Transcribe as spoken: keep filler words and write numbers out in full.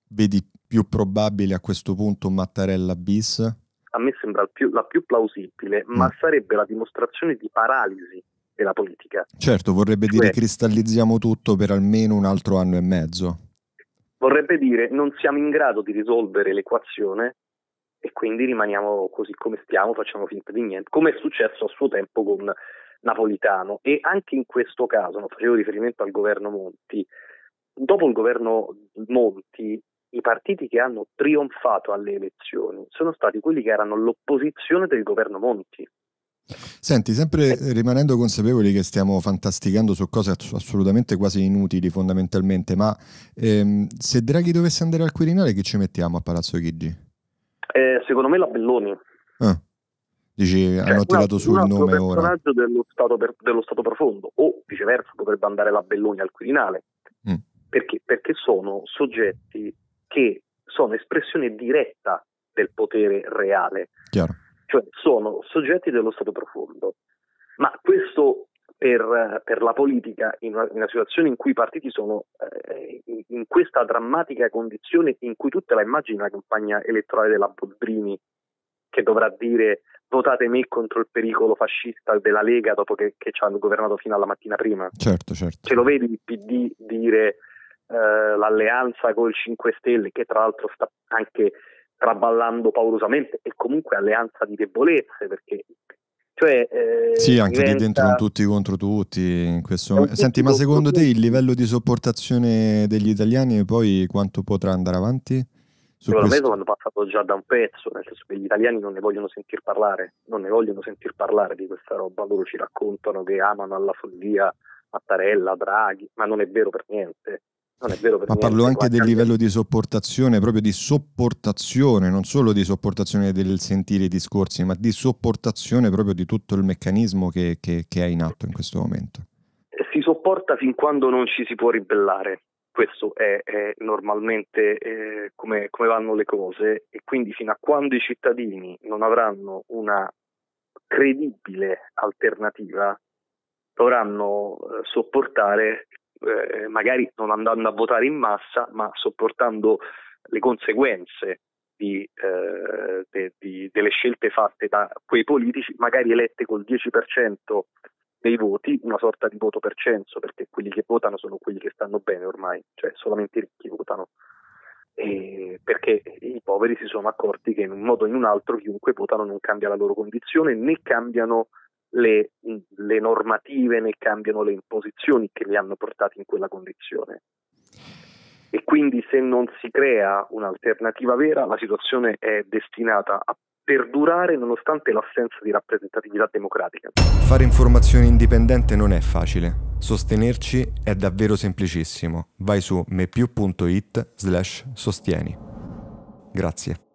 vedi più probabile a questo punto un Mattarella bis? A me sembra il più, la più plausibile, ma mm. sarebbe la dimostrazione di paralisi della politica. Certo, vorrebbe cioè, dire cristallizziamo tutto per almeno un altro anno e mezzo. Vorrebbe dire non siamo in grado di risolvere l'equazione e quindi rimaniamo così come stiamo, facciamo finta di niente, come è successo a suo tempo con Napolitano. E anche in questo caso, non facevo riferimento al governo Monti, dopo il governo Monti i partiti che hanno trionfato alle elezioni sono stati quelli che erano l'opposizione del governo Monti. Senti, sempre rimanendo consapevoli che stiamo fantasticando su cose assolutamente quasi inutili fondamentalmente, ma ehm, se Draghi dovesse andare al Quirinale, chi ci mettiamo a Palazzo Chigi? Eh, secondo me la Belloni. Ah, dici, cioè, hanno tirato sul un nome ora. Un personaggio dello stato, per, dello stato profondo, o viceversa potrebbe andare la Belloni al Quirinale. Mm. Perché? Perché sono soggetti che sono espressione diretta del potere reale. Chiaro. Cioè sono soggetti dello stato profondo, ma questo per, per la politica in una, in una situazione in cui i partiti sono eh, in, in questa drammatica condizione in cui tu te la immagini la campagna elettorale della Boldrini che dovrà dire votate me contro il pericolo fascista della Lega dopo che, che ci hanno governato fino alla mattina prima. Certo, certo. Ce lo vedi il P D dire eh, l'alleanza col cinque Stelle, che tra l'altro sta anche traballando paurosamente, e comunque alleanza di debolezze, perché cioè eh, sì, anche diventa... lì dentro un tutti contro tutti in questo momento. Senti, ma secondo te il livello di sopportazione degli italiani poi quanto potrà andare avanti? Su Secondo questo? me hanno passato già da un pezzo, nel senso che gli italiani non ne vogliono sentir parlare, non ne vogliono sentir parlare di questa roba. Loro ci raccontano che amano alla follia Mattarella, Draghi, ma non è vero per niente. Non è vero per ma niente. Parlo anche del livello di sopportazione, proprio di sopportazione, non solo di sopportazione del sentire i discorsi, ma di sopportazione proprio di tutto il meccanismo che, che, che è in atto in questo momento. Si sopporta fin quando non ci si può ribellare. Questo è, è normalmente eh, come, come vanno le cose, e quindi fino a quando i cittadini non avranno una credibile alternativa dovranno eh, sopportare, eh, magari non andando a votare in massa, ma sopportando le conseguenze di, eh, de, di, delle scelte fatte da quei politici, magari elette col dieci per cento dei voti, una sorta di voto per censo, perché quelli che votano sono quelli che stanno bene ormai, cioè solamente i ricchi votano, e perché i poveri si sono accorti che in un modo o in un altro chiunque votano non cambia la loro condizione, né cambiano le, le normative, né cambiano le imposizioni che li hanno portati in quella condizione. E quindi se non si crea un'alternativa vera, la situazione è destinata a perdurare nonostante l'assenza di rappresentatività democratica. Fare informazione indipendente non è facile. Sostenerci è davvero semplicissimo. Vai su mepiù punto it slash sostieni. Grazie.